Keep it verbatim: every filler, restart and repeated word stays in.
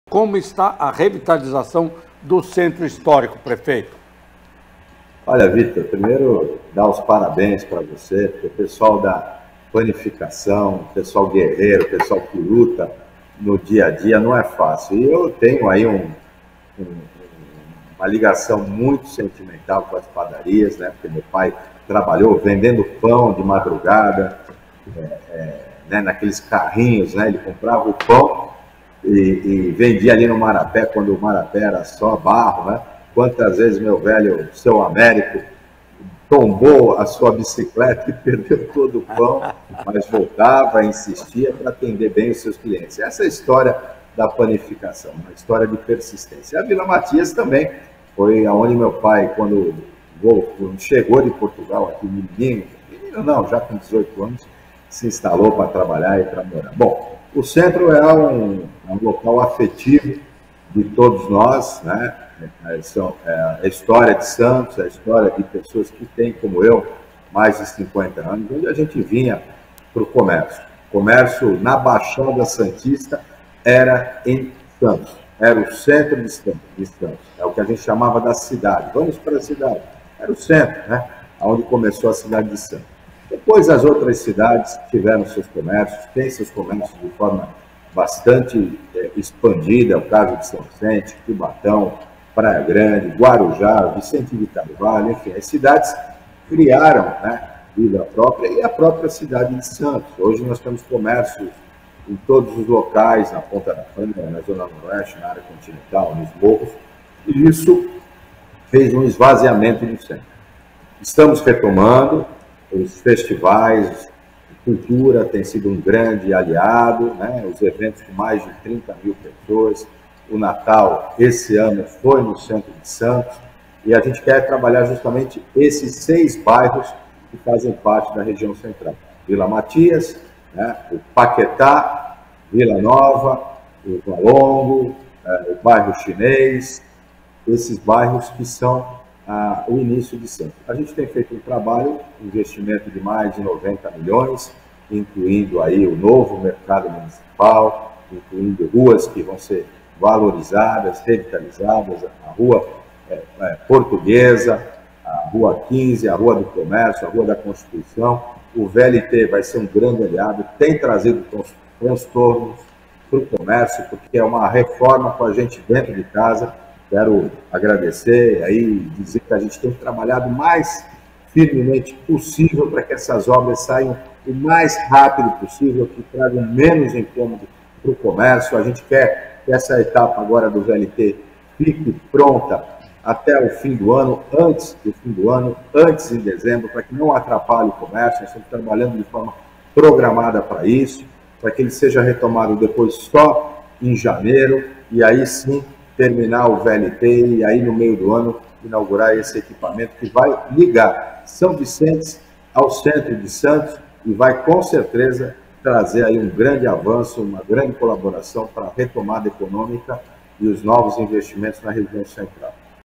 Como está a revitalização do centro histórico, prefeito? Olha, Vitor, primeiro dar os parabéns para você, porque o pessoal da planificação, o pessoal guerreiro, o pessoal que luta no dia a dia não é fácil. E eu tenho aí um, um, uma ligação muito sentimental com as padarias, né? Porque meu pai trabalhou vendendo pão de madrugada, é, é, né? naqueles carrinhos, né? Ele comprava o pão e, e vendia ali no Marapé, quando o Marapé era só barro, né? Quantas vezes meu velho seu Américo tombou a sua bicicleta e perdeu todo o pão, mas voltava, insistia para atender bem os seus clientes. Essa é a história da planificação, uma história de persistência. A Vila Matias também foi aonde meu pai, quando chegou de Portugal aqui, menino, menino não, já com dezoito anos, se instalou para trabalhar e para morar. Bom, o centro é um, um local afetivo de todos nós, né? É a história de Santos, a história de pessoas que têm, como eu, mais de cinquenta anos, onde a gente vinha para o comércio. O comércio na Baixada Santista era em Santos, era o centro de Santos, é o que a gente chamava da cidade. Vamos para a cidade, era o centro, né? Onde começou a cidade de Santos. Depois as outras cidades tiveram seus comércios, têm seus comércios de forma bastante é, expandida, é o caso de São Vicente, Cubatão, Praia Grande, Guarujá, Vicente de Carvalho, enfim, as cidades criaram, né, vida própria e a própria cidade de Santos. Hoje nós temos comércios em todos os locais, na Ponta da Câmara, na Zona Noroeste, na área continental, nos morros, e isso fez um esvaziamento do centro. Estamos retomando os festivais, a cultura tem sido um grande aliado, né, os eventos com mais de trinta mil pessoas. O Natal, esse ano, foi no centro de Santos, e a gente quer trabalhar justamente esses seis bairros que fazem parte da região central. Vila Matias, né, o Paquetá, Vila Nova, o Valongo, é, o bairro Chinês, esses bairros que são ah, o início de Santos. A gente tem feito um trabalho, investimento de mais de noventa milhões, incluindo aí o novo mercado municipal, incluindo ruas que vão ser valorizadas, revitalizadas, a Rua é, é, Portuguesa, a Rua quinze, a Rua do Comércio, a Rua da Constituição. O V L T vai ser um grande aliado, tem trazido transtornos para o comércio, porque é uma reforma com a gente dentro de casa. Quero agradecer e aí dizer que a gente tem trabalhado o mais firmemente possível para que essas obras saiam o mais rápido possível, que tragam menos incômodo para o comércio. A gente quer que essa etapa agora do V L T fique pronta até o fim do ano, antes do fim do ano, antes em dezembro, para que não atrapalhe o comércio. Nós estamos trabalhando de forma programada para isso, para que ele seja retomado depois só em janeiro, e aí sim terminar o V L T e aí no meio do ano inaugurar esse equipamento que vai ligar São Vicente ao centro de Santos e vai com certeza trazer aí um grande avanço, uma grande colaboração para a retomada econômica e os novos investimentos na região central.